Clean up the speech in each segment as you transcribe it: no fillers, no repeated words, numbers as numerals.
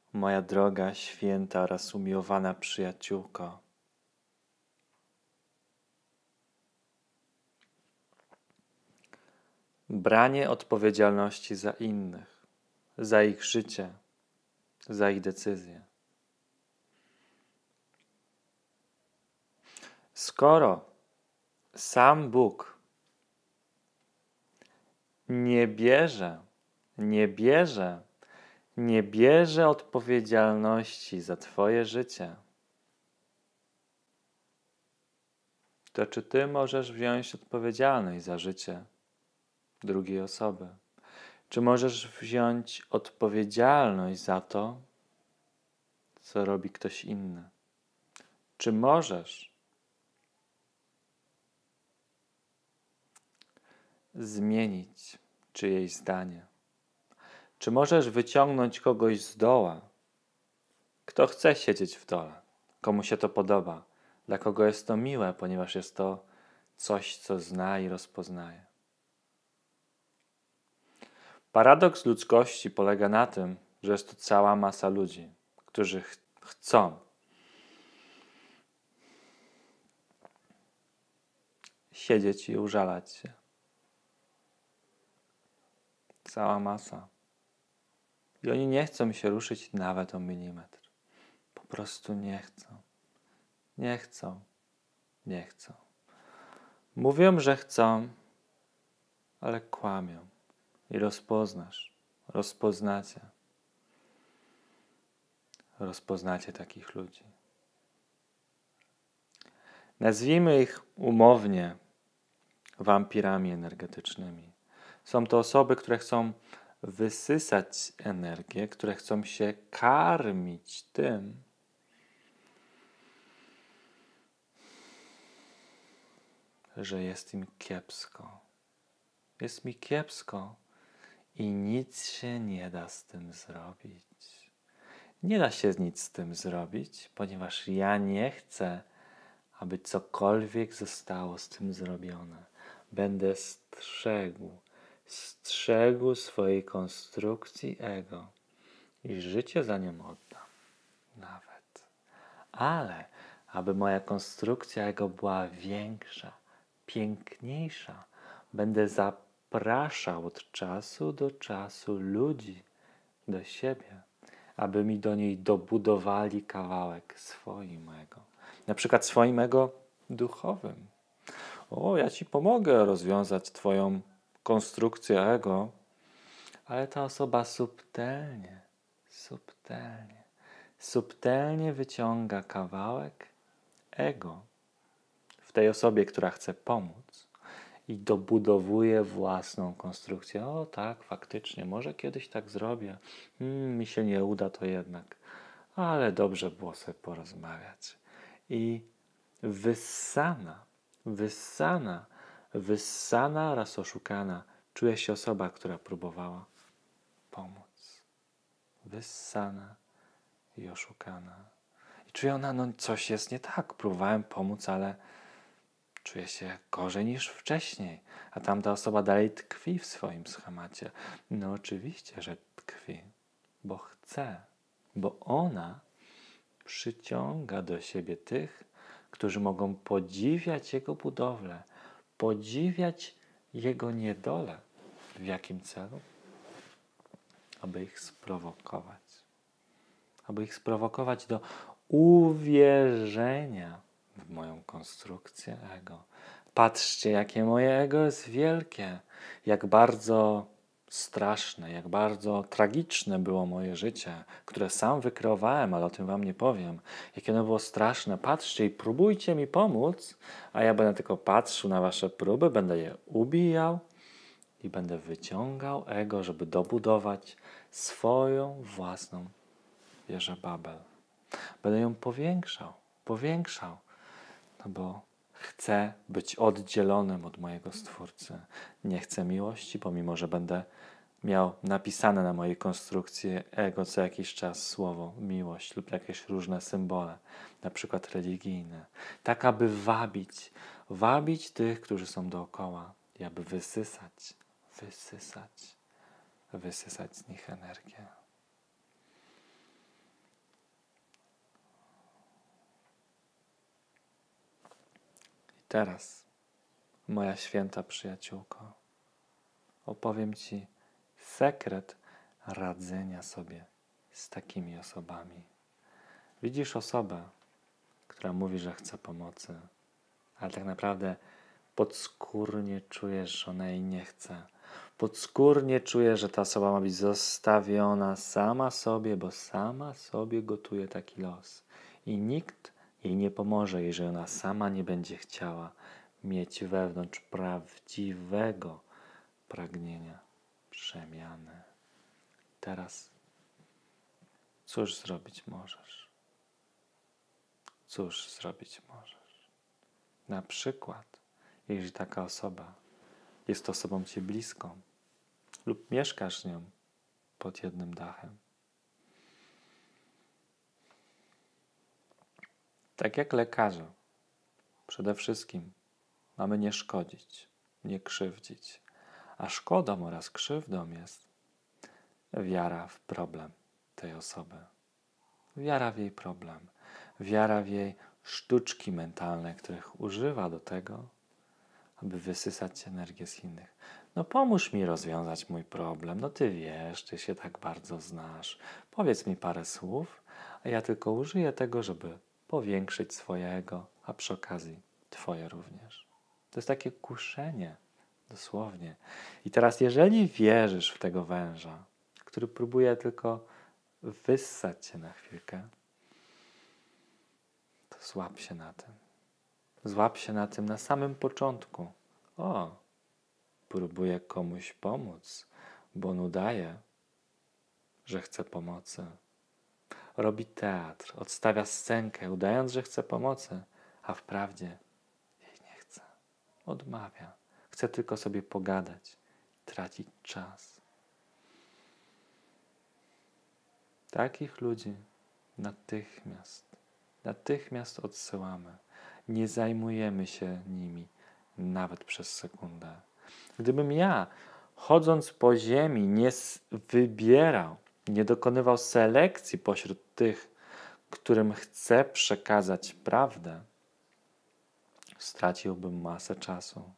moja droga, święta oraz umiłowana przyjaciółko. Branie odpowiedzialności za innych, za ich życie, za ich decyzje. Skoro sam Bóg nie bierze odpowiedzialności za Twoje życie, to czy Ty możesz wziąć odpowiedzialność za życie drugiej osoby? Czy możesz wziąć odpowiedzialność za to, co robi ktoś inny? Czy możesz zmienić czyjeś zdanie? Czy możesz wyciągnąć kogoś z doła, kto chce siedzieć w dole, komu się to podoba, dla kogo jest to miłe, ponieważ jest to coś, co zna i rozpoznaje? Paradoks ludzkości polega na tym, że jest to cała masa ludzi, którzy chcą siedzieć i użalać się. Cała masa. I oni nie chcą się ruszyć nawet o milimetr. Po prostu nie chcą. Nie chcą. Nie chcą. Mówią, że chcą, ale kłamią. I rozpoznacie takich ludzi. Nazwijmy ich umownie wampirami energetycznymi. Są to osoby, które chcą wysysać energię, które chcą się karmić tym, że jest im kiepsko. Jest mi kiepsko i nic się nie da z tym zrobić. Nie da się nic z tym zrobić, ponieważ ja nie chcę, aby cokolwiek zostało z tym zrobione. Będę strzegł swojej konstrukcji ego i życie za nią oddam. Nawet. Ale aby moja konstrukcja ego była większa, piękniejsza, będę zapraszał od czasu do czasu ludzi do siebie, aby mi do niej dobudowali kawałek swoim ego. Na przykład swoim ego duchowym. O, ja Ci pomogę rozwiązać Twoją konstrukcję ego, ale ta osoba subtelnie wyciąga kawałek ego w tej osobie, która chce pomóc i dobudowuje własną konstrukcję. O tak, faktycznie, może kiedyś tak zrobię. Mi się nie uda to jednak, ale dobrze było sobie porozmawiać. I wyssana oraz oszukana czuje się osoba, która próbowała pomóc. Wyssana i oszukana. I czuje ona, no coś jest nie tak. Próbowałem pomóc, ale czuję się gorzej niż wcześniej. A tamta osoba dalej tkwi w swoim schemacie. No oczywiście, że tkwi, bo chce. Bo ona przyciąga do siebie tych, którzy mogą podziwiać jego budowlę, podziwiać jego niedolę. W jakim celu? Aby ich sprowokować. Aby ich sprowokować do uwierzenia w moją konstrukcję ego. Patrzcie, jakie moje ego jest wielkie, jak bardzo straszne, jak bardzo tragiczne było moje życie, które sam wykreowałem, ale o tym wam nie powiem. Jakie ono było straszne. Patrzcie i próbujcie mi pomóc, a ja będę tylko patrzył na wasze próby, będę je ubijał i będę wyciągał ego, żeby dobudować swoją własną wieżę Babel. Będę ją powiększał, no bo chcę być oddzielonym od mojego Stwórcy. Nie chcę miłości, pomimo że będę miał napisane na mojej konstrukcji ego co jakiś czas słowo miłość lub jakieś różne symbole, na przykład religijne, tak aby wabić tych, którzy są dookoła i aby wysysać z nich energię. Teraz, moja święta przyjaciółko, opowiem Ci sekret radzenia sobie z takimi osobami. Widzisz osobę, która mówi, że chce pomocy, ale tak naprawdę podskórnie czujesz, że ona jej nie chce. Podskórnie czujesz, że ta osoba ma być zostawiona sama sobie, bo sama sobie gotuje taki los. I nikt jej nie pomoże, jeżeli ona sama nie będzie chciała mieć wewnątrz prawdziwego pragnienia przemiany. Teraz cóż zrobić możesz? Cóż zrobić możesz? Na przykład, jeżeli taka osoba jest osobą Ci bliską lub mieszkasz z nią pod jednym dachem. Tak jak lekarze, przede wszystkim mamy nie szkodzić, nie krzywdzić, a szkodą oraz krzywdą jest wiara w problem tej osoby. Wiara w jej problem, wiara w jej sztuczki mentalne, których używa do tego, aby wysysać energię z innych. No pomóż mi rozwiązać mój problem, no ty wiesz, ty się tak bardzo znasz, powiedz mi parę słów, a ja tylko użyję tego, żeby powiększyć swoje ego, a przy okazji twoje również. To jest takie kuszenie, dosłownie. I teraz jeżeli wierzysz w tego węża, który próbuje tylko wyssać cię na chwilkę, to złap się na tym. Złap się na tym na samym początku. O, próbuje komuś pomóc, bo on udaje, że chce pomocy. Robi teatr, odstawia scenkę, udając, że chce pomocy, a wprawdzie jej nie chce. Odmawia. Chce tylko sobie pogadać, tracić czas. Takich ludzi natychmiast odsyłamy. Nie zajmujemy się nimi nawet przez sekundę. Gdybym ja, chodząc po ziemi, nie wybierał, nie dokonywał selekcji pośród tych, którym chcę przekazać prawdę, straciłbym masę czasu.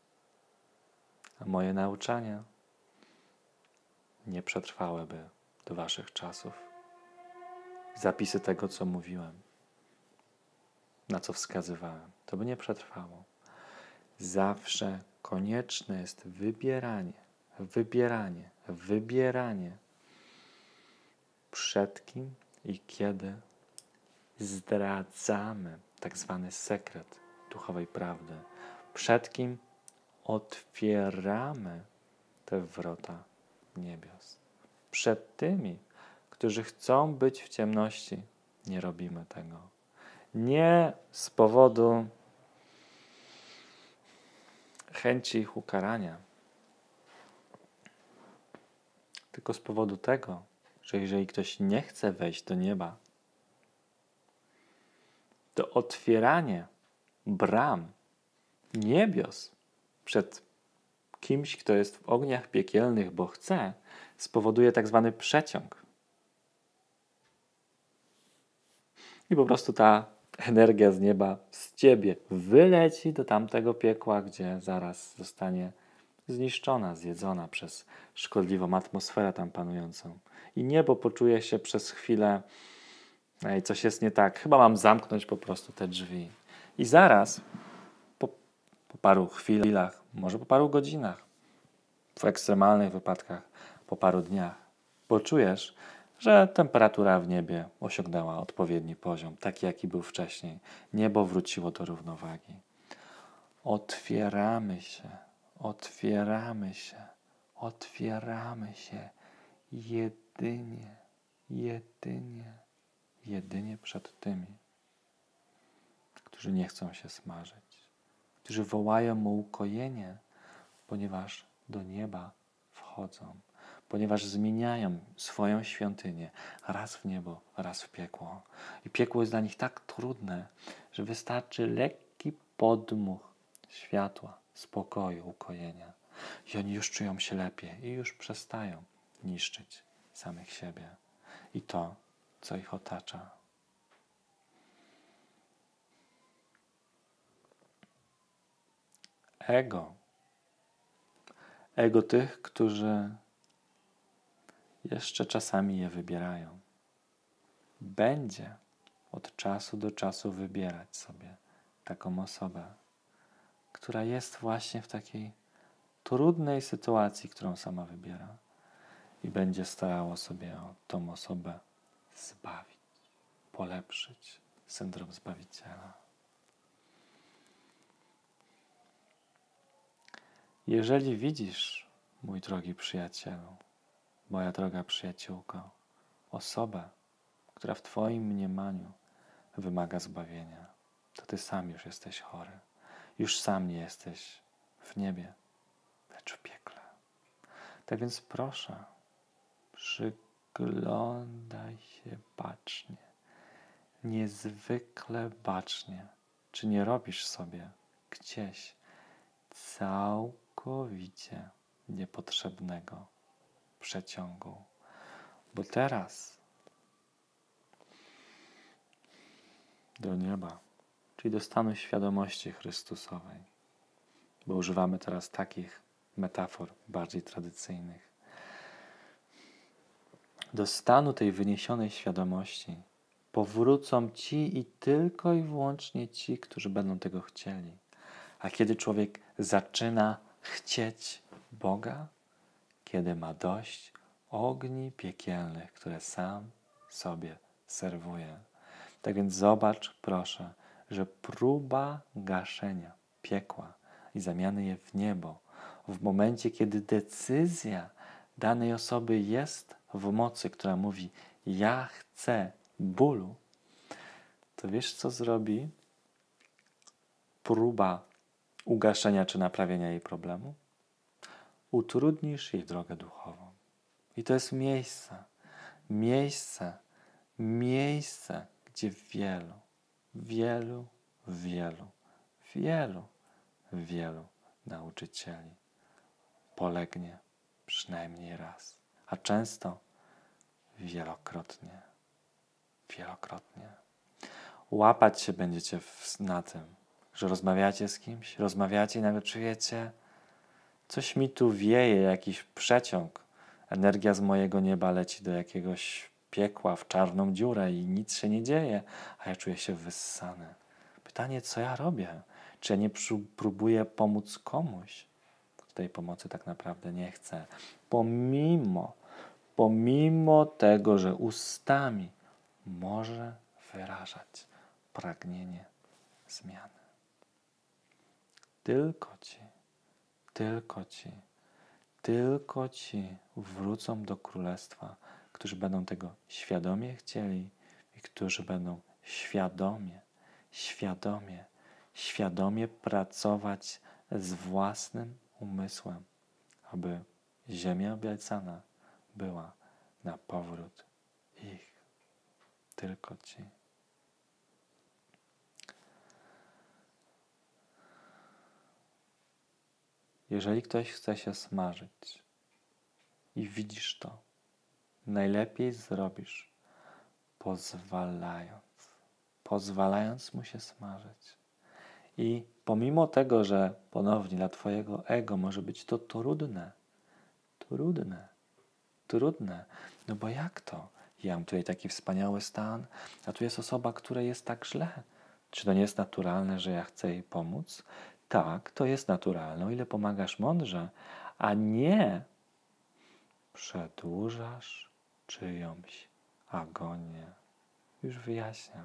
A moje nauczania nie przetrwałyby do waszych czasów. Zapisy tego, co mówiłem, na co wskazywałem, to by nie przetrwało. Zawsze konieczne jest wybieranie, przed kim i kiedy zdradzamy tak zwany sekret duchowej prawdy, przed kim otwieramy te wrota niebios. Przed tymi, którzy chcą być w ciemności, nie robimy tego. Nie z powodu chęci ich ukarania, tylko z powodu tego, że jeżeli ktoś nie chce wejść do nieba, to otwieranie bram niebios przed kimś, kto jest w ogniach piekielnych, bo chce, spowoduje tak zwany przeciąg. I po prostu ta energia z nieba z ciebie wyleci do tamtego piekła, gdzie zaraz zostanie zniszczona, zjedzona przez szkodliwą atmosferę tam panującą. I niebo poczuje się przez chwilę, ej, coś jest nie tak, chyba mam zamknąć po prostu te drzwi. I zaraz, po paru chwilach, może po paru godzinach, w ekstremalnych wypadkach po paru dniach, poczujesz, że temperatura w niebie osiągnęła odpowiedni poziom, taki jaki był wcześniej. Niebo wróciło do równowagi. Otwieramy się jedynie przed tymi, którzy nie chcą się smażyć, którzy wołają o ukojenie, ponieważ do nieba wchodzą, ponieważ zmieniają swoją świątynię raz w niebo, raz w piekło. I piekło jest dla nich tak trudne, że wystarczy lekki podmuch światła, spokoju, ukojenia. I oni już czują się lepiej i już przestają niszczyć samych siebie i to, co ich otacza. ego. Ego tych, którzy jeszcze czasami je wybierają. Będzie od czasu do czasu wybierać sobie taką osobę, która jest właśnie w takiej trudnej sytuacji, którą sama wybiera i będzie starało sobie o tą osobę zbawić, polepszyć. Syndrom Zbawiciela. Jeżeli widzisz, mój drogi przyjacielu, moja droga przyjaciółko, osobę, która w Twoim mniemaniu wymaga zbawienia, to Ty sam już jesteś chory. Już sam nie jesteś w niebie, lecz w piekle. Tak więc proszę, przyglądaj się bacznie, niezwykle bacznie, czy nie robisz sobie gdzieś całkowicie niepotrzebnego przeciągu. Bo teraz do nieba, czyli do stanu świadomości Chrystusowej, bo używamy teraz takich metafor bardziej tradycyjnych, do stanu tej wyniesionej świadomości powrócą ci i tylko i wyłącznie ci, którzy będą tego chcieli. A kiedy człowiek zaczyna chcieć Boga, kiedy ma dość ogni piekielnych, które sam sobie serwuje. Tak więc zobacz, proszę, że próba gaszenia piekła i zamiany je w niebo, w momencie, kiedy decyzja danej osoby jest w mocy, która mówi: ja chcę bólu, to wiesz, co zrobi próba ugaszenia czy naprawienia jej problemu? Utrudnisz jej drogę duchową. I to jest miejsce, gdzie wielu nauczycieli polegnie przynajmniej raz, a często wielokrotnie. Łapać się będziecie na tym, że rozmawiacie z kimś, i nagle czujecie, coś mi tu wieje, jakiś przeciąg. Energia z mojego nieba leci do jakiegoś piekła, w czarną dziurę i nic się nie dzieje, a ja czuję się wyssany. Pytanie, co ja robię? Czy ja nie próbuję pomóc komuś, kto tej pomocy tak naprawdę nie chce? Pomimo tego, że ustami może wyrażać pragnienie zmiany. Tylko ci wrócą do Królestwa, którzy będą tego świadomie chcieli i którzy będą świadomie pracować z własnym umysłem, aby ziemia obiecana była na powrót ich. Tylko ci. Jeżeli ktoś chce się smażyć i widzisz to, najlepiej zrobisz pozwalając mu się smażyć. I pomimo tego, że ponownie dla twojego ego może być to trudne, no bo jak to? Ja mam tutaj taki wspaniały stan, a tu jest osoba, która jest tak źle. Czy to nie jest naturalne, że ja chcę jej pomóc? Tak, to jest naturalne, o ile pomagasz mądrze, a nie przedłużasz czyjąś agonię. Już wyjaśniam.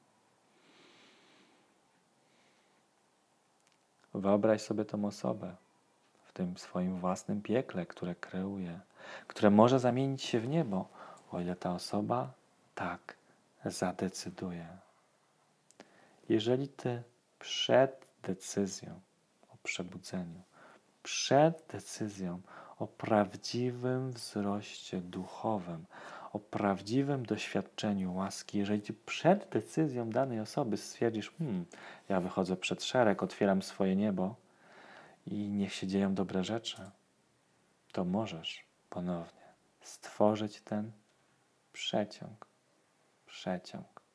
Wyobraź sobie tą osobę w tym swoim własnym piekle, które kreuje, które może zamienić się w niebo, o ile ta osoba tak zadecyduje. Jeżeli ty przed decyzją o przebudzeniu, przed decyzją o prawdziwym wzroście duchowym, o prawdziwym doświadczeniu łaski, jeżeli ty przed decyzją danej osoby stwierdzisz, ja wychodzę przed szereg, otwieram swoje niebo i niech się dzieją dobre rzeczy, to możesz ponownie stworzyć ten przeciąg.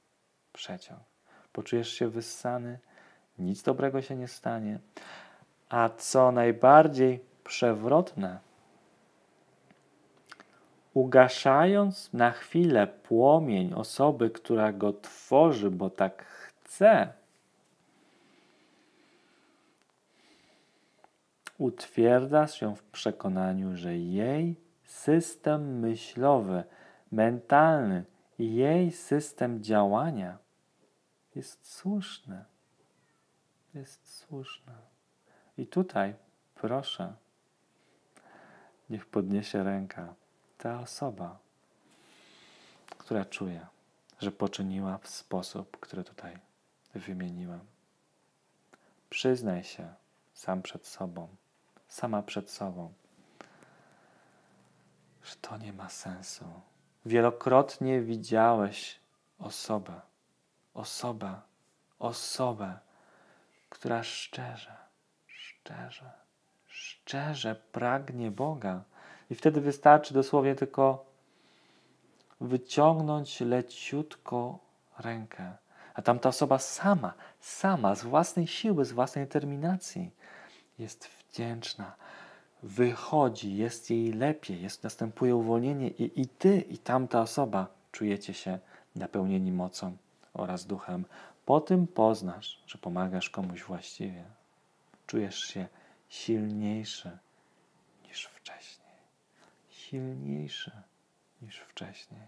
Poczujesz się wyssany, nic dobrego się nie stanie, A co najbardziej przewrotne, ugaszając na chwilę płomień osoby, która go tworzy, bo tak chce, utwierdzasz ją w przekonaniu, że jej system myślowy, mentalny, jej system działania jest słuszny. Jest słuszny. I tutaj, proszę, niech podniesie ręka ta osoba, która czuje, że poczyniła w sposób, który tutaj wymieniłem. Przyznaj się sam przed sobą, sama przed sobą, że to nie ma sensu. Wielokrotnie widziałeś osobę, która szczerze pragnie Boga. I wtedy wystarczy dosłownie tylko wyciągnąć leciutko rękę. A tamta osoba sama, z własnej siły, z własnej determinacji jest wdzięczna. Wychodzi, jest jej lepiej, następuje uwolnienie i ty, i tamta osoba czujecie się napełnieni mocą oraz duchem. Po tym poznasz, że pomagasz komuś właściwie. Czujesz się silniejszy niż wcześniej. Silniejszy niż wcześniej.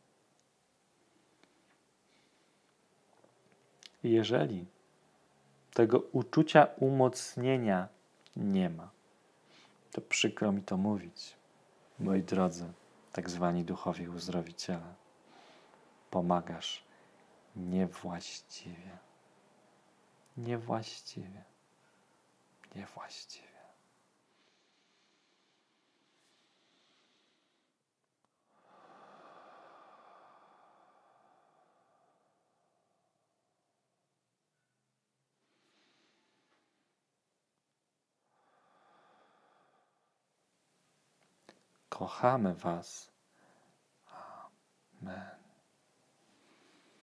I jeżeli tego uczucia umocnienia nie ma, to przykro mi to mówić, moi drodzy, tak zwani duchowi uzdrowiciele, pomagasz niewłaściwie. Niewłaściwie. Kochamy was. Amen.